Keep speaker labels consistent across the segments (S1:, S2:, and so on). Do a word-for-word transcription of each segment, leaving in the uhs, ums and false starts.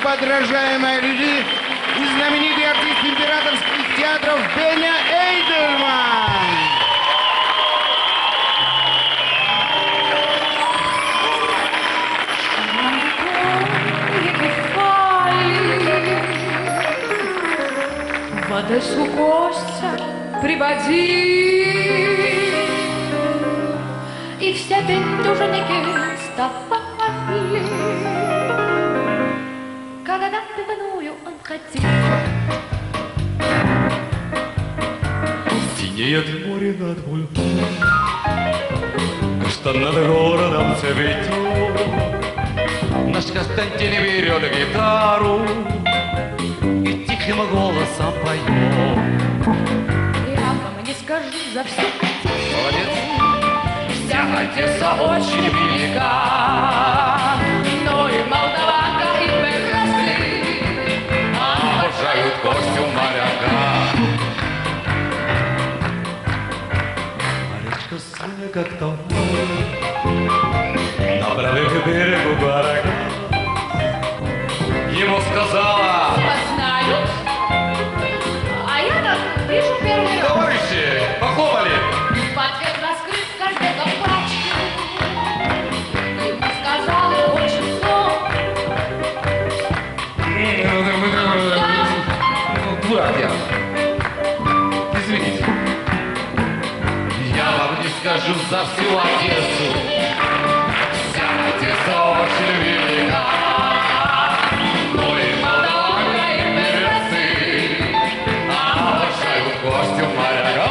S1: подражаемые люди и знаменитый артист императорских театров Беня Эйдельман.
S2: В Одессу гостя приводи, и все петушники вставали, когда пивную он хотел.
S3: Синеет море над Бульбой, что над городом цветет. Наш Константин берет гитару и тихим голосом поет.
S2: Я вам не скажу за все.
S3: Молодец.
S2: Вся Одесса очень велика, но и молдаванка, и прекрасны
S3: Обожают Костю моряка. А речка синяя, как там на правых берегу барака. Ему сказала:
S2: знают, а я так вижу первый раз.
S3: товарищи, похлопали.
S2: В ответ раскрыт каждый пачки. Ему сказала очень зло.
S3: Дурак я. Извините. Я вам не скажу за всю Одессу. Вся Одесса очень велика. Но и молдаванка, и перцы обожают Костю моряка.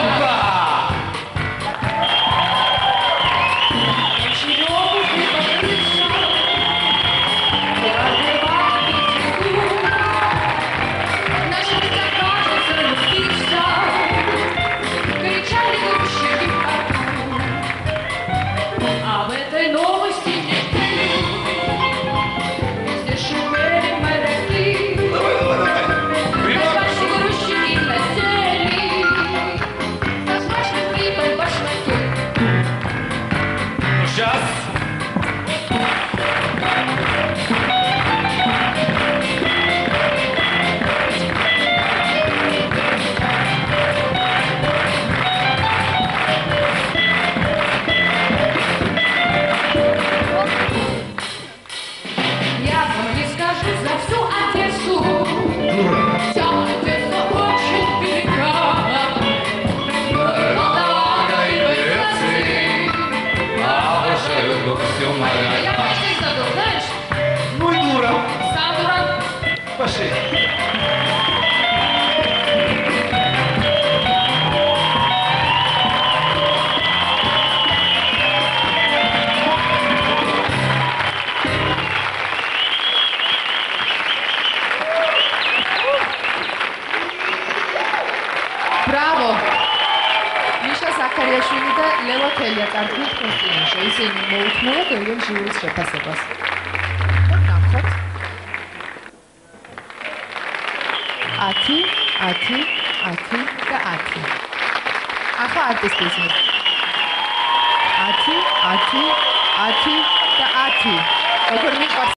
S2: Об этой новости никто не шумели моряки. Наши грузчики хотели со смачным клипом башмаки.
S3: Ну сейчас.
S2: Я вам не скажу за всю Одессу. Вся Одесса очень велика. Молдаванка и перцы
S3: Обожают Костю
S2: Я
S3: моряка.
S2: почти забыл, знаешь?
S3: Ну и дура.
S2: Сам дурак.
S3: Пошли.
S4: Bravo! Misha Zakariashvili და ლელო თელია კარგით კონსტიტუციაში. ისინი მოუთმენთ ორივე ჟიურის შეფასებას. ნახოთ. ათი, ათი, ათი და ათი. ახლა არტისტიზმი. ათი, ათი, ათი და ათი. როგორ მიყვარს